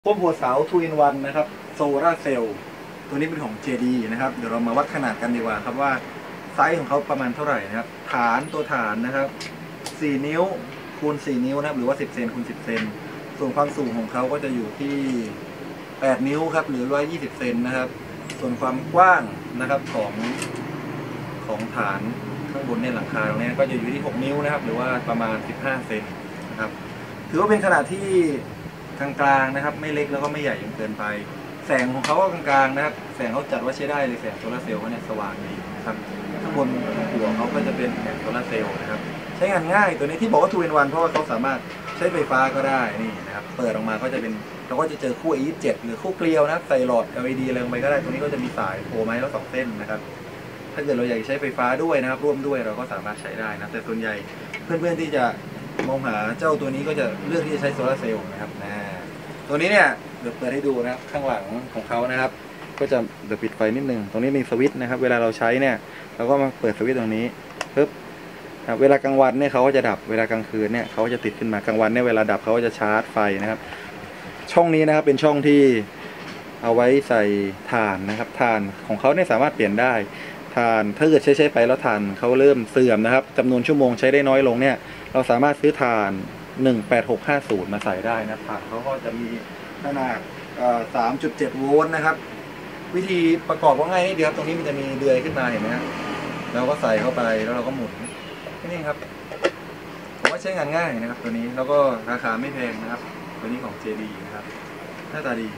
พวกหัวเสา 2-in-1 นะครับโซลาร์เซลล์ตัวนี้เป็นของ JD นะครับเดี๋ยวเรามาวัดขนาดกันดีกว่าครับว่าไซส์ของเขาประมาณเท่าไหร่นะครับฐานตัวฐานนะครับ4 นิ้วคูณ 4 นิ้วนะครับหรือว่า10 เซนคูณ 10 เซนส่วนความสูงของเขาก็จะอยู่ที่8 นิ้วครับหรือ120 เซนนะครับส่วนความกว้างนะครับของฐานข้างบนในหลังคาตรงนี้ก็จะอยู่ที่6 นิ้วนะครับหรือว่าประมาณ15 เซนนะครับถือว่าเป็นขนาดที่กลางๆนะครับไม่เล็กแล้วก็ไม่ใหญ่จนเกินไปแสงของเขาก็กลางๆนะครับแสงเขาจัดว่าใช้ได้เลยแสงโซลาร์เซลล์เขาเนี่ยสว่างดีนะครับข้างบนหัวเขาก็จะเป็นแผงโซลาร์เซลล์นะครับใช้งานง่ายตัวนี้ที่บอกว่า 2-in-1 เพราะว่าเขาสามารถใช้ไฟฟ้าก็ได้นี่นะครับเปิดออกมาก็จะเป็นเราก็จะเจอคู่ A27 หรือคู่เกลียวนะครับใส่หลอด LED อะไรลงไปก็ได้ตรงนี้ก็จะมีสายโผล่มาให้เรา2 เส้นนะครับถ้าเกิดเราอยากใช้ไฟฟ้าด้วยนะครับร่วมด้วยเราก็สามารถใช้ได้นะแต่ส่วนใหญ่เพื่อนๆที่จะมองหาเจ้าตัวนี้ก็จะเลือกที่จะใช้โซลาร์เซลล์นะครับตัวนี้เนี่ยเดี๋ยวเปิดให้ดูนะครับข้างหลังของเขานะครับก็จะเดี๋ยวปิดไฟนิดนึงตรงนี้มีสวิตช์นะครับเวลาเราใช้เนี่ยเราก็มาเปิดสวิตช์ตรงนี้ปึ๊บเวลากลางวันเนี่ยเขาก็จะดับเวลากลางคืนเนี่ยเขาก็จะติดขึ้นมากลางวันเนี่ยเวลาดับเขาก็จะชาร์จไฟนะครับช่องนี้นะครับเป็นช่องที่เอาไว้ใส่ถ่านนะครับถ่านของเขาเนี่ยสามารถเปลี่ยนได้ถ่านถ้าเกิดใช้ไปแล้วถ่านเขาเริ่มเสื่อมนะครับจำนวนชั่วโมงใช้ได้น้อยลงเนี่ยเราสามารถซื้อถ่าน18650มาใส่ได้นะถ่านเขาก็จะมีขนาด3.7 โวลต์นะครับวิธีประกอบก็ง่ายนิดเดียวครับตรงนี้มันจะมีเดือยขึ้นมาเห็นไหมครับเราก็ใส่เข้าไปแล้วเราก็หมุนนี่ครับผมว่าใช้งานง่ายนะครับตัวนี้แล้วก็ราคาไม่แพงนะครับตัวนี้ของ JD นะครับหน้าตาดี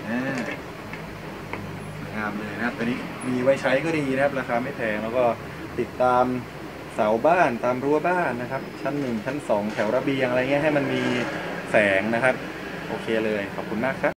งามเลยนะครับตัวนี้มีไว้ใช้ก็ดีนะครับราคาไม่แพงแล้วก็ติดตามเสาบ้านตามรั้วบ้านนะครับชั้น1ชั้น2แถวระเบียงอะไรเงี้ยให้มันมีแสงนะครับโอเคเลยขอบคุณมากครับ